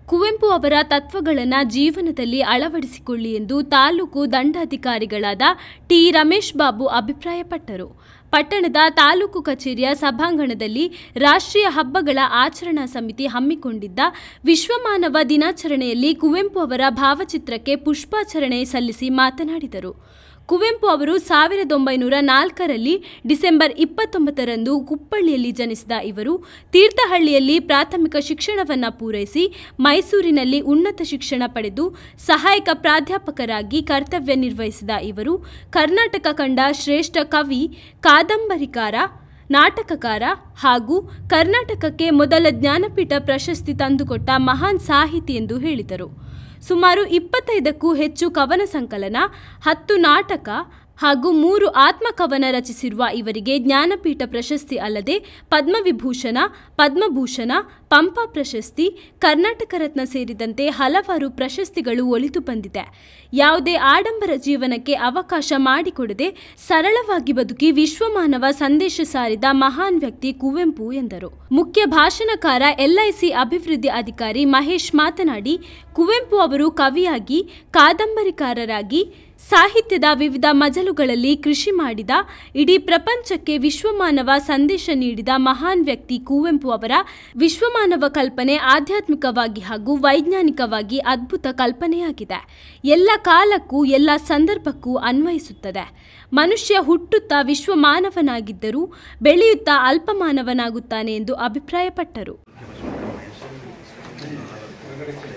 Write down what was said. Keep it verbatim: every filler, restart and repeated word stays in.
ಕುವೆಂಪು ಅವರ ತತ್ವಗಳನ್ನು ಜೀವನದಲ್ಲಿ ಅಳವಡಿಸಿಕೊಳ್ಳಿ ಎಂದು ತಾಲೂಕು ದಂಡಾಧಿಕಾರಿಗಳಾದ ಟಿ ರಮೇಶ್ ಬಾಬು ಅಭಿಪ್ರಾಯಪಟ್ಟರು. ಪಟ್ಟಣದ ತಾಲೂಕು ಕಚೇರಿಯ ಸಭಾಂಗಣದಲ್ಲಿ ರಾಷ್ಟ್ರೀಯ ಹಬ್ಬಗಳ ಆಚರಣಾ ಸಮಿತಿ ಹಮ್ಮಿಕೊಂಡಿದ್ದ ವಿಶ್ವಮಾನವ ದಿನಾಚರಣೆಯಲ್ಲಿ ಕುವೆಂಪು ಅವರ ಭಾವಚಿತ್ರಕ್ಕೆ ಪುಷ್ಪಾರ್ಚನೆ ಸಲ್ಲಿಸಿ ಮಾತನಾಡಿದರು. ಕುವೆಂಪು ಅವರು ಸಾವಿರದ ಒಂಬೈನೂರ ನಾಲ್ಕರಲ್ಲಿ ಡಿಸೆಂಬರ್ ಇಪ್ಪತ್ತೊಂಬತ್ತರಂದು ಕುಪ್ಪಳ್ಳಿಯಲ್ಲಿ ಜನಿಸಿದ ಇವರು ತೀರ್ಥಹಳ್ಳಿಯಲ್ಲಿ ಪ್ರಾಥಮಿಕ ಶಿಕ್ಷಣವನ್ನು ಪೂರೈಸಿ ಮೈಸೂರಿನಲ್ಲಿ ಉನ್ನತ ಶಿಕ್ಷಣ ಪಡೆದು ಸಹಾಯಕ ಪ್ರಾಧ್ಯಾಪಕರಾಗಿ ಕರ್ತವ್ಯ ನಿರ್ವಹಿಸಿದ ಇವರು ಕರ್ನಾಟಕ ಕಂಡ ಶ್ರೇಷ್ಠ ಕವಿ, ಕಾದಂಬರಿಕಾರ, ನಾಟಕಕಾರ ಹಾಗೂ ಕರ್ನಾಟಕಕ್ಕೆ ಮೊದಲ ಜ್ಞಾನಪೀಠ ಪ್ರಶಸ್ತಿ ತಂದುಕೊಟ್ಟ ಮಹಾನ್ ಸಾಹಿತಿ ಎಂದು ಹೇಳಿದರು. ಸುಮಾರು ಇಪ್ಪತ್ತೈದಕ್ಕೂ ಹೆಚ್ಚು ಕವನ ಸಂಕಲನ, ಹತ್ತು ನಾಟಕ ಹಾಗೂ ಮೂರು ಆತ್ಮಕವನ ರಚಿಸಿರುವ ಇವರಿಗೆ ಜ್ಞಾನಪೀಠ ಪ್ರಶಸ್ತಿ ಅಲ್ಲದೆ ಪದ್ಮವಿಭೂಷಣ, ಪದ್ಮಭೂಷಣ, ಪಂಪ ಪ್ರಶಸ್ತಿ, ಕರ್ನಾಟಕ ರತ್ನ ಸೇರಿದಂತೆ ಹಲವಾರು ಪ್ರಶಸ್ತಿಗಳು ಒಲಿದು ಬಂದಿದೆ. ಯಾವುದೇ ಆಡಂಬರ ಜೀವನಕ್ಕೆ ಅವಕಾಶ ಮಾಡಿಕೊಡದೆ ಸರಳವಾಗಿ ಬದುಕಿ ವಿಶ್ವಮಾನವ ಸಂದೇಶ ಸಾರಿದ ಮಹಾನ್ ವ್ಯಕ್ತಿ ಕುವೆಂಪು ಎಂದರು. ಮುಖ್ಯ ಭಾಷಣಕಾರ ಎಲ್ಐಸಿ ಅಭಿವೃದ್ಧಿ ಅಧಿಕಾರಿ ಮಹೇಶ್ ಮಾತನಾಡಿ, ಕುವೆಂಪು ಅವರು ಕವಿಯಾಗಿ, ಕಾದಂಬರಿಕಾರರಾಗಿ, ಸಾಹಿತ್ಯದ ವಿವಿಧ ಮಜಲುಗಳಲ್ಲಿ ಕೃಷಿ ಮಾಡಿದ, ಇಡೀ ಪ್ರಪಂಚಕ್ಕೆ ವಿಶ್ವಮಾನವ ಸಂದೇಶ ನೀಡಿದ ಮಹಾನ್ ವ್ಯಕ್ತಿ ಕುವೆಂಪು ಅವರ ವಿಶ್ವಮಾನವ ಕಲ್ಪನೆ ಆಧ್ಯಾತ್ಮಿಕವಾಗಿ ಹಾಗೂ ವೈಜ್ಞಾನಿಕವಾಗಿ ಅದ್ಭುತ ಕಲ್ಪನೆಯಾಗಿದೆ. ಎಲ್ಲ ಕಾಲಕ್ಕೂ ಎಲ್ಲ ಸಂದರ್ಭಕ್ಕೂ ಅನ್ವಯಿಸುತ್ತದೆ. ಮನುಷ್ಯ ಹುಟ್ಟುತ್ತಾ ವಿಶ್ವಮಾನವನಾಗಿದ್ದರೂ ಬೆಳೆಯುತ್ತಾ ಅಲ್ಪಮಾನವನಾಗುತ್ತಾನೆ ಎಂದು ಅಭಿಪ್ರಾಯಪಟ್ಟರು.